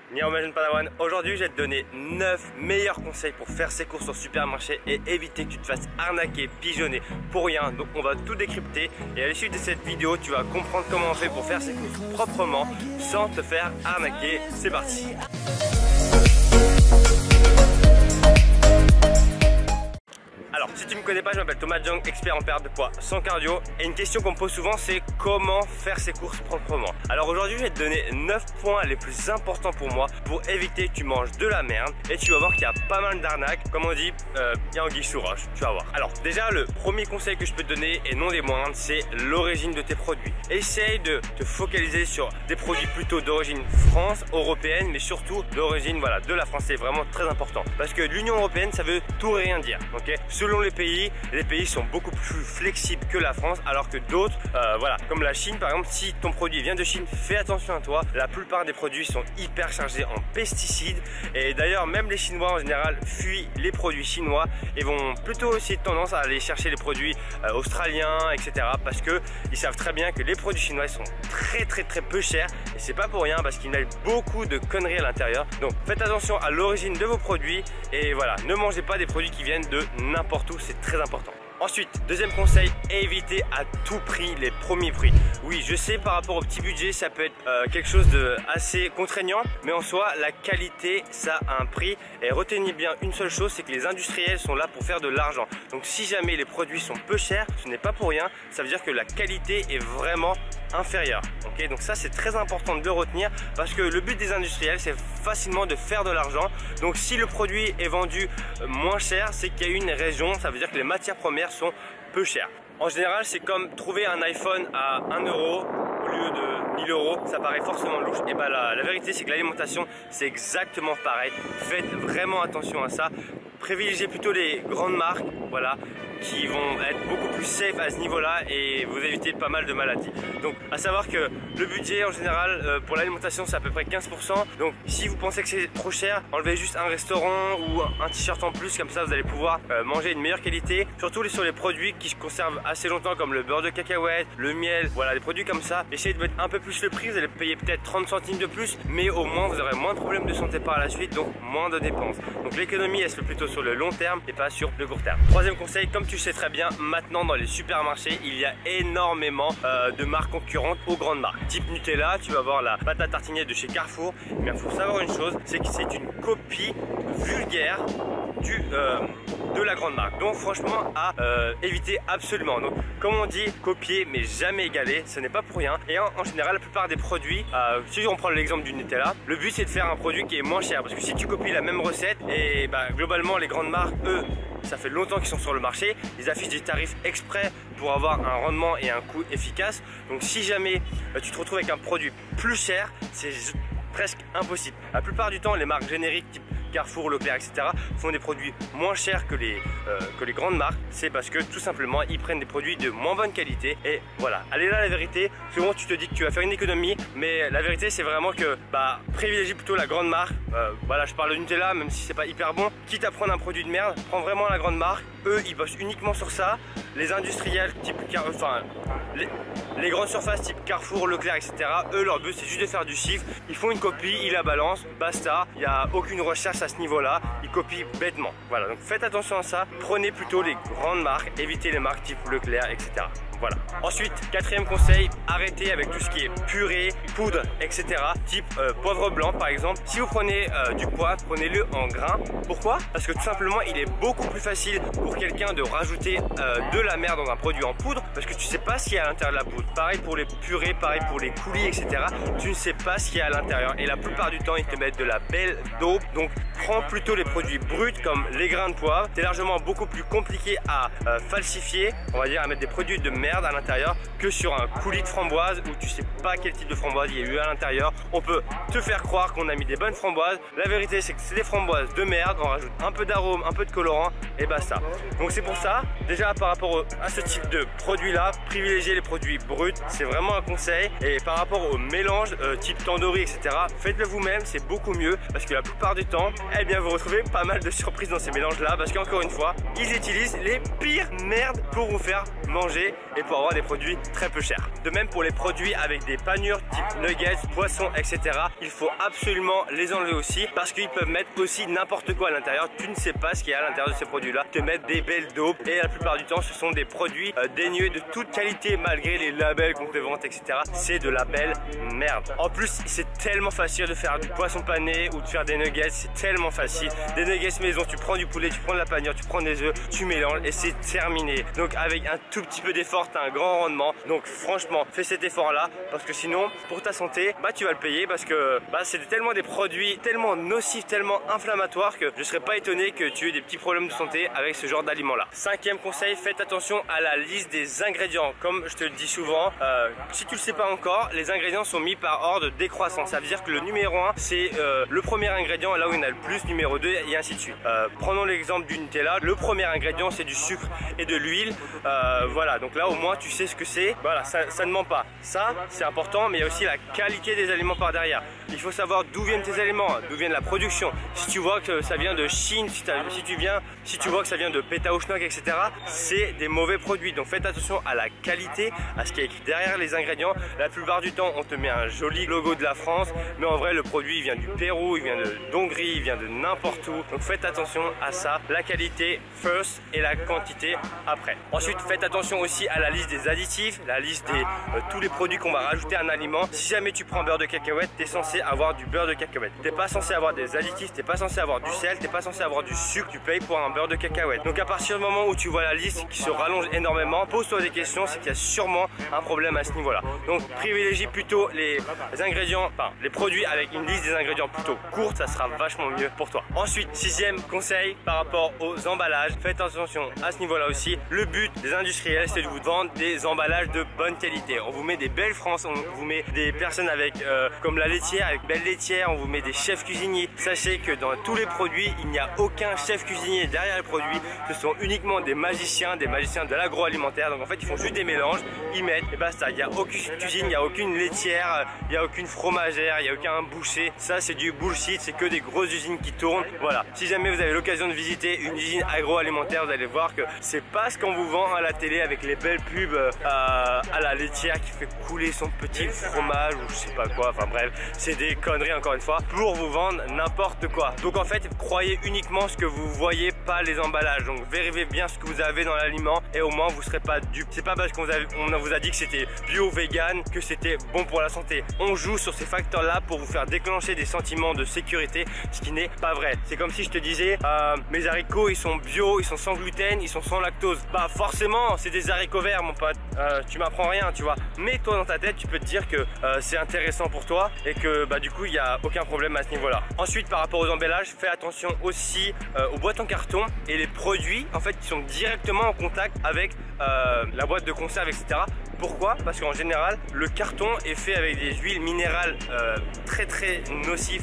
Niao ma jeune padawan, aujourd'hui je vais te donner 9 meilleurs conseils pour faire ses courses au supermarché et éviter que tu te fasses arnaquer, pigeonner pour rien. Donc on va tout décrypter et à l'issue de cette vidéo tu vas comprendre comment on fait pour faire ses courses proprement sans te faire arnaquer. C'est parti. Alors, si tu me connais pas, je m'appelle Thomas Jung, expert en perte de poids sans cardio. Et une question qu'on me pose souvent, c'est comment faire ses courses proprement. Alors aujourd'hui, je vais te donner 9 points les plus importants pour moi pour éviter que tu manges de la merde. Et tu vas voir qu'il y a pas mal d'arnaques. Comme on dit, il y a anguille sous roche, tu vas voir. Alors déjà, le premier conseil que je peux te donner, et non des moindres, c'est l'origine de tes produits. Essaye de te focaliser sur des produits plutôt d'origine France, européenne, mais surtout d'origine de la France. C'est vraiment très important. Parce que l'Union européenne, ça veut tout et rien dire. Ok, selon les pays sont beaucoup plus flexibles que la France, alors que d'autres, comme la Chine par exemple, si ton produit vient de Chine, fais attention à toi. La plupart des produits sont hyper chargés en pesticides et d'ailleurs même les Chinois en général fuient les produits chinois et vont plutôt aussi tendance à aller chercher les produits australiens, etc. parce que ils savent très bien que les produits chinois sont très peu chers et c'est pas pour rien parce qu'ils mettent beaucoup de conneries à l'intérieur. Donc faites attention à l'origine de vos produits et voilà, ne mangez pas des produits qui viennent de n'importe où, c'est très important. Ensuite, deuxième conseil, évitez à tout prix les premiers prix. Oui, je sais par rapport au petit budget, ça peut être quelque chose de assez contraignant, mais en soi, la qualité, ça a un prix. Et retenez bien une seule chose, c'est que les industriels sont là pour faire de l'argent. Donc si jamais les produits sont peu chers, ce n'est pas pour rien, ça veut dire que la qualité est vraiment inférieure. Ok, donc ça c'est très important de le retenir parce que le but des industriels, c'est facilement de faire de l'argent. Donc si le produit est vendu moins cher, c'est qu'il y a une raison, ça veut dire que les matières premières sont peu chères. En général, c'est comme trouver un iPhone à 1 euro au lieu de 1000 euros, ça paraît forcément louche. Et bah la vérité, c'est que l'alimentation, c'est exactement pareil. Faites vraiment attention à ça. Privilégiez plutôt les grandes marques, qui vont être beaucoup plus safe à ce niveau-là et vous éviter pas mal de maladies. Donc à savoir que le budget en général pour l'alimentation c'est à peu près 15%. Donc si vous pensez que c'est trop cher, enlevez juste un restaurant ou un t-shirt en plus, comme ça vous allez pouvoir manger une meilleure qualité. Surtout sur les produits qui se conservent assez longtemps comme le beurre de cacahuète, le miel, des produits comme ça. Essayez de mettre un peu plus le prix, vous allez payer peut-être 30 centimes de plus, mais au moins vous aurez moins de problèmes de santé par la suite, donc moins de dépenses. Donc l'économie elle se fait plutôt sur le long terme et pas sur le court terme. Troisième conseil, comme tu sais très bien, maintenant dans les supermarchés il y a énormément de marques concurrentes aux grandes marques. Type Nutella, tu vas voir la pâte à tartiner de chez Carrefour. Mais il faut savoir une chose, c'est que c'est une copie vulgaire de la grande marque. Donc franchement à éviter absolument. Donc comme on dit, copier mais jamais égaler, ce n'est pas pour rien. Et en général la plupart des produits, si on prend l'exemple du Nutella, le but c'est de faire un produit qui est moins cher. Parce que si tu copies la même recette et globalement les grandes marques, eux, ça fait longtemps qu'ils sont sur le marché, ils affichent des tarifs exprès pour avoir un rendement et un coût efficace. Donc si jamais tu te retrouves avec un produit plus cher, c'est presque impossible. La plupart du temps, les marques génériques type Carrefour, Leclerc, etc. font des produits moins chers que les grandes marques. C'est parce que tout simplement ils prennent des produits de moins bonne qualité. Et voilà, elle est là la vérité. Souvent tu te dis que tu vas faire une économie, mais la vérité c'est vraiment que privilégie plutôt la grande marque. Je parle de Nutella, même si c'est pas hyper bon. Quitte à prendre un produit de merde, prends vraiment la grande marque. Eux ils bossent uniquement sur ça. Les industriels type les grandes surfaces type Carrefour, Leclerc, etc. Eux leur but c'est juste de faire du chiffre. Ils font une copie, ils la balancent, basta. Il n'y a aucune recherche à ce niveau là, ils copient bêtement. Voilà, donc faites attention à ça, prenez plutôt les grandes marques, évitez les marques type Leclerc, etc. Voilà. Ensuite, quatrième conseil, arrêtez avec tout ce qui est purée, poudre, etc. Type poivre blanc par exemple. Si vous prenez du poivre, prenez-le en grains. Pourquoi? Parce que tout simplement il est beaucoup plus facile pour quelqu'un de rajouter de la merde dans un produit en poudre parce que tu sais pas ce qu'il y a à l'intérieur de la poudre. Pareil pour les purées, pareil pour les coulis, etc. Tu ne sais pas ce qu'il y a à l'intérieur et la plupart du temps ils te mettent de la belle dope. Donc prends plutôt les produits bruts comme les grains de poivre. C'est largement beaucoup plus compliqué à falsifier, on va dire à mettre des produits de merde à l'intérieur que sur un coulis de framboise où tu sais pas quel type de framboise il y a eu à l'intérieur. On peut te faire croire qu'on a mis des bonnes framboises. La vérité c'est que c'est des framboises de merde. On rajoute un peu d'arôme, un peu de colorant et basta. Donc c'est pour ça, déjà par rapport à ce type de produit là, privilégiez les produits bruts, c'est vraiment un conseil. Et par rapport au mélange type tandoori, etc., faites-le vous-même, c'est beaucoup mieux parce que la plupart du temps, vous retrouvez pas mal de surprises dans ces mélanges là parce qu'encore une fois, ils utilisent les pires merdes pour vous faire manger et pour avoir des produits très peu chers. De même pour les produits avec des panures type nuggets, poissons, etc. Il faut absolument les enlever aussi parce qu'ils peuvent mettre aussi n'importe quoi à l'intérieur. Tu ne sais pas ce qu'il y a à l'intérieur de ces produits-là. Te mettre des belles dopes et la plupart du temps ce sont des produits dénués de toute qualité malgré les labels qu'on te vante, etc. C'est de la belle merde. En plus, c'est tellement facile de faire du poisson pané ou de faire des nuggets. C'est tellement facile. Des nuggets maison, tu prends du poulet, tu prends de la panure, tu prends des œufs, tu mélanges et c'est terminé. Donc avec un tout petit peu d'effort, tu as un grand rendement. Donc franchement, fais cet effort-là parce que sinon, pour ta santé, bah tu vas le payer parce que c'est tellement des produits tellement nocifs, tellement inflammatoires que je ne serais pas étonné que tu aies des petits problèmes de santé avec ce genre d'aliments-là. Cinquième conseil, faites attention à la liste des ingrédients. Comme je te le dis souvent, si tu le sais pas encore, les ingrédients sont mis par ordre décroissant. Ça veut dire que le numéro 1, c'est le premier ingrédient, là où il y en a le plus, numéro 2 et ainsi de suite. Prenons l'exemple du Nutella. Le premier ingrédient, c'est du sucre et de l'huile. Voilà, donc là au moins tu sais ce que c'est. Voilà, ça ne ment pas. Ça, c'est important, mais il y a aussi la qualité des aliments par derrière. Il faut savoir d'où viennent tes aliments, d'où vient la production. Si tu vois que ça vient de Chine, si tu vois que ça vient de Pétaouchnok, etc., c'est des mauvais produits. Donc faites attention à la qualité, à ce qui est écrit derrière les ingrédients. La plupart du temps, on te met un joli logo de la France, mais en vrai, le produit il vient du Pérou, il vient d'Hongrie, il vient de n'importe où. Donc faites attention à ça. La qualité first et la quantité après. Ensuite, faites attention aussi à la liste des additifs, la liste de tous les produits qu'on va rajouter à un aliment. Si jamais tu prends beurre de cacahuète, tu es censé avoir du beurre de cacahuète. T'es pas censé avoir des additifs, t'es pas censé avoir du sel, t'es pas censé avoir du sucre, tu payes pour un beurre de cacahuète. Donc à partir du moment où tu vois la liste qui se rallonge énormément, pose-toi des questions, c'est qu'il y a sûrement un problème à ce niveau-là. Donc privilégie plutôt les ingrédients, enfin les produits avec une liste des ingrédients plutôt courte, ça sera vachement mieux pour toi. Ensuite, sixième conseil par rapport aux emballages, faites attention à ce niveau-là aussi. Le but des industriels, c'est de vous vendre des emballages de bonne qualité. On vous met des belles France, on vous met des personnes avec comme la laitière, avec belle laitière, on vous met des chefs cuisiniers. Sachez que dans tous les produits, il n'y a aucun chef cuisinier derrière les produits. Ce sont uniquement des magiciens de l'agroalimentaire. Donc en fait, ils font juste des mélanges, ils mettent et basta. Il n'y a aucune cuisine, il n'y a aucune laitière, il n'y a aucune fromagère, il n'y a aucun boucher. Ça, c'est du bullshit, c'est que des grosses usines qui tournent. Voilà. Si jamais vous avez l'occasion de visiter une usine agroalimentaire, vous allez voir que c'est pas ce qu'on vous vend à la télé avec les belles pubs à la laitière qui fait couler son petit fromage ou je sais pas quoi. Enfin bref, c'est des conneries encore une fois pour vous vendre n'importe quoi. Donc en fait, croyez uniquement ce que vous voyez, pas les emballages. Donc vérifiez bien ce que vous avez dans l'aliment et au moins vous serez pas dupe. C'est pas parce qu'on vous a dit que c'était bio, vegan que c'était bon pour la santé. On joue sur ces facteurs là pour vous faire déclencher des sentiments de sécurité, ce qui n'est pas vrai. C'est comme si je te disais mes haricots ils sont bio, ils sont sans gluten, ils sont sans lactose. Bah forcément c'est des haricots verts mon pote, tu m'apprends rien tu vois. Mais toi dans ta tête tu peux te dire que c'est intéressant pour toi et que bah du coup il n'y a aucun problème à ce niveau là. Ensuite par rapport aux emballages, fais attention aussi aux boîtes en carton et les produits en fait qui sont directement en contact avec la boîte de conserve, etc. Pourquoi? Parce qu'en général le carton est fait avec des huiles minérales très nocives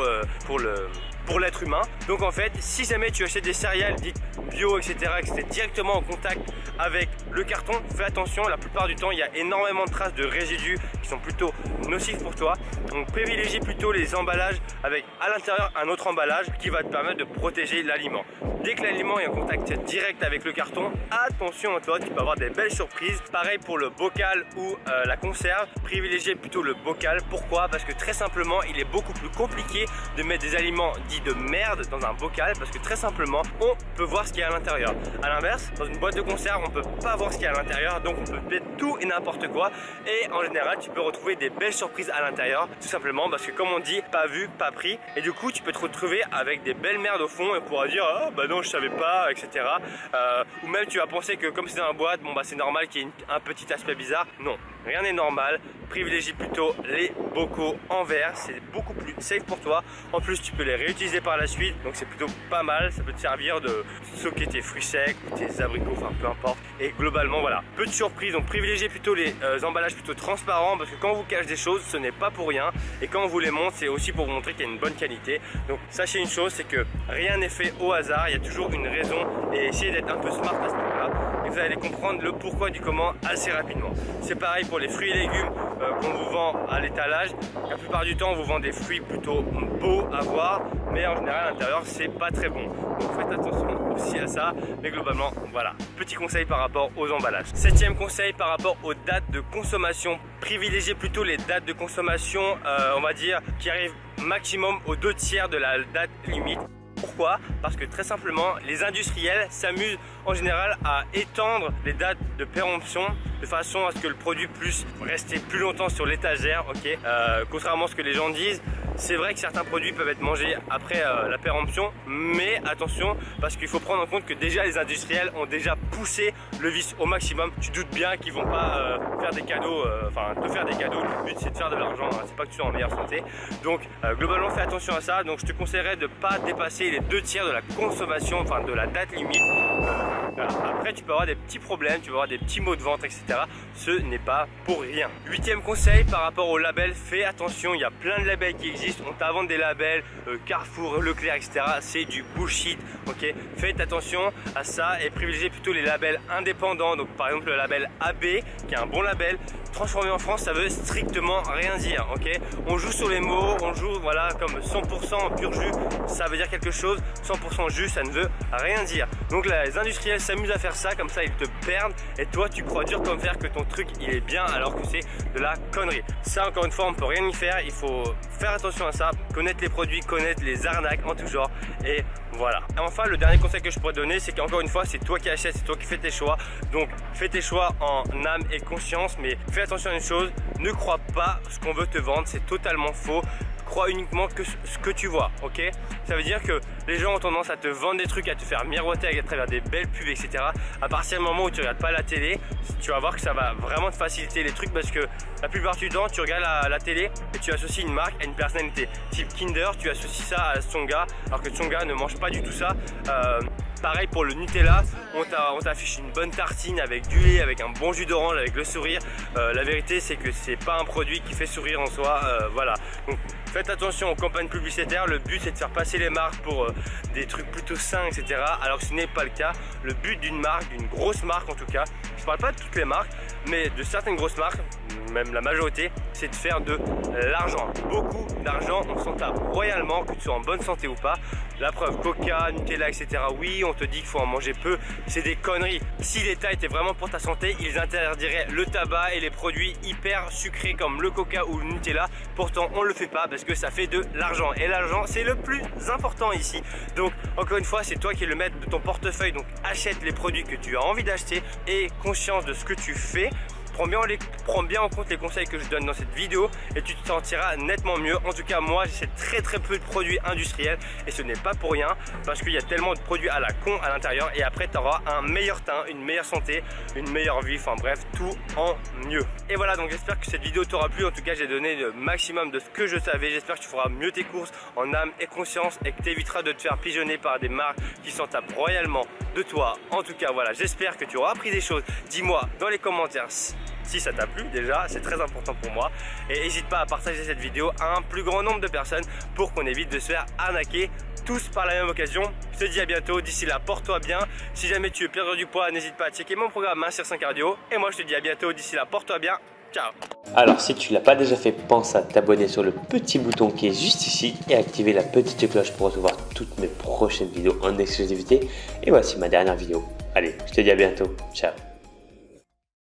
pour l'être humain. Donc en fait, si jamais tu achètes des céréales dites bio, etc., que c'est directement en contact avec le carton, fais attention, la plupart du temps, il y a énormément de traces de résidus qui sont plutôt nocifs pour toi. Donc privilégie plutôt les emballages avec à l'intérieur un autre emballage qui va te permettre de protéger l'aliment. Dès que l'aliment est en contact direct avec le carton, attention, toi, tu peux avoir des belles surprises. Pareil pour le bocal ou la conserve, privilégiez plutôt le bocal. Pourquoi? Parce que très simplement, il est beaucoup plus compliqué de mettre des aliments dits de merde dans un bocal parce que très simplement, on peut voir ce qu'il y a à l'intérieur. A l'inverse, dans une boîte de conserve, on peut pas voir ce qu'il y a à l'intérieur, donc on peut mettre tout et n'importe quoi. Et en général, tu peux retrouver des belles surprises à l'intérieur, tout simplement parce que comme on dit, pas vu, pas pris. Et du coup, tu peux te retrouver avec des belles merdes au fond et pourras dire, oh, bah non, je savais pas, etc. Ou même tu vas penser que comme c'est dans la boîte, bon bah c'est normal qu'il y ait un petit aspect bizarre. Non, rien n'est normal. Privilégie plutôt les bocaux en verre, c'est beaucoup plus safe pour toi. En plus, tu peux les réutiliser par la suite, donc c'est plutôt pas mal. Ça peut te servir de stocker tes fruits secs ou tes abricots, enfin peu importe. Et globalement, voilà, peu de surprises. Donc privilégiez plutôt les emballages plutôt transparents parce que quand on vous cache des choses, ce n'est pas pour rien. Et quand on vous les montre, c'est aussi pour vous montrer qu'il y a une bonne qualité. Donc sachez une chose, c'est que rien n'est fait au hasard. Il y a toujours une raison et essayez d'être un peu smart à ce niveau-là. Et vous allez comprendre le pourquoi du comment assez rapidement. C'est pareil pour les fruits et légumes. qu'on vous vend à l'étalage. La plupart du temps on vous vend des fruits plutôt beaux à voir, mais en général à l'intérieur c'est pas très bon. Donc faites attention aussi à ça, mais globalement voilà, petit conseil par rapport aux emballages. Septième conseil par rapport aux dates de consommation, privilégiez plutôt les dates de consommation on va dire qui arrivent maximum aux 2/3 de la date limite. Pourquoi? Parce que très simplement, les industriels s'amusent en général à étendre les dates de péremption de façon à ce que le produit puisse rester plus longtemps sur l'étagère, ok. Contrairement à ce que les gens disent, c'est vrai que certains produits peuvent être mangés après la péremption, mais attention, parce qu'il faut prendre en compte que déjà les industriels ont déjà poussé le vice au maximum. Tu doutes bien qu'ils vont pas faire des cadeaux, enfin te faire des cadeaux. Le but c'est de faire de l'argent, hein. C'est pas que tu sois en meilleure santé. Donc globalement fais attention à ça. Donc je te conseillerais de pas dépasser les 2/3 de la consommation, enfin de la date limite. Voilà. Après tu peux avoir des petits problèmes, tu peux avoir des petits maux de ventre, etc. Ce n'est pas pour rien. Huitième conseil par rapport aux labels, fais attention, il y a plein de labels qui existent. On t'invente des labels Carrefour, Leclerc, etc. C'est du bullshit, ok. Faites attention à ça et privilégiez plutôt les labels indépendants. Donc par exemple le label AB qui est un bon label. Transformé en France, ça veut strictement rien dire, ok. On joue sur les mots, on joue voilà comme 100% pur jus, ça veut dire quelque chose. 100% jus, ça ne veut rien dire. Donc là, les industriels s'amusent à faire ça, comme ça ils te perdent et toi tu crois dur comme fer que ton truc il est bien alors que c'est de la connerie. Ça encore une fois on peut rien y faire, il faut faire attention à ça, connaître les produits, connaître les arnaques en tout genre et voilà. Et enfin le dernier conseil que je pourrais te donner, c'est qu'encore une fois c'est toi qui achètes, c'est toi qui fais tes choix. Donc fais tes choix en âme et conscience, mais fais attention à une chose, ne crois pas ce qu'on veut te vendre, c'est totalement faux. Crois uniquement que ce que tu vois, ok. Ça veut dire que les gens ont tendance à te vendre des trucs, à te faire miroiter à travers des belles pubs, etc. À partir du moment où tu regardes pas la télé, tu vas voir que ça va vraiment te faciliter les trucs parce que la plupart du temps tu regardes la télé et tu associes une marque à une personnalité. Type Kinder, tu associes ça à Tsonga alors que Tsonga ne mange pas du tout ça. Pareil pour le Nutella, on t'affiche une bonne tartine avec du lait, avec un bon jus d'orange, avec le sourire. La vérité c'est que c'est pas un produit qui fait sourire en soi, voilà. Donc faites attention aux campagnes publicitaires, le but c'est de faire passer les marques pour des trucs plutôt sains, etc. Alors que ce n'est pas le cas. Le but d'une marque, d'une grosse marque en tout cas, je parle pas de toutes les marques, mais de certaines grosses marques, même la majorité, c'est de faire de l'argent. Beaucoup d'argent, on s'en tape royalement, que tu sois en bonne santé ou pas. La preuve, Coca, Nutella, etc. Oui, on te dit qu'il faut en manger peu, c'est des conneries. Si l'État était vraiment pour ta santé, ils interdiraient le tabac et les produits hyper sucrés comme le Coca ou le Nutella. Pourtant, on le fait pas parce que ça fait de l'argent. Et l'argent, c'est le plus important ici. Donc, encore une fois, c'est toi qui es le maître de ton portefeuille. Donc, achète les produits que tu as envie d'acheter et conscience de ce que tu fais. Prends bien en compte les conseils que je donne dans cette vidéo et tu te sentiras nettement mieux. En tout cas moi j'achète très peu de produits industriels et ce n'est pas pour rien parce qu'il y a tellement de produits à la con à l'intérieur et après tu auras un meilleur teint, une meilleure santé, une meilleure vie, enfin bref tout en mieux. Et voilà, donc j'espère que cette vidéo t'aura plu. En tout cas j'ai donné le maximum de ce que je savais. J'espère que tu feras mieux tes courses en âme et conscience et que tu éviteras de te faire pigeonner par des marques qui s'en tapent royalement de toi. En tout cas voilà, j'espère que tu auras appris des choses. Dis-moi dans les commentaires si ça t'a plu déjà, c'est très important pour moi. Et n'hésite pas à partager cette vidéo à un plus grand nombre de personnes pour qu'on évite de se faire arnaquer tous par la même occasion. Je te dis à bientôt, d'ici là porte-toi bien. Si jamais tu veux perdre du poids, n'hésite pas à checker mon programme Mincir sans cardio. Et moi je te dis à bientôt, d'ici là porte-toi bien. Ciao. Alors si tu l'as pas déjà fait, pense à t'abonner sur le petit bouton qui est juste ici et activer la petite cloche pour recevoir toutes mes prochaines vidéos en exclusivité. Et voici ma dernière vidéo. Allez, je te dis à bientôt. Ciao.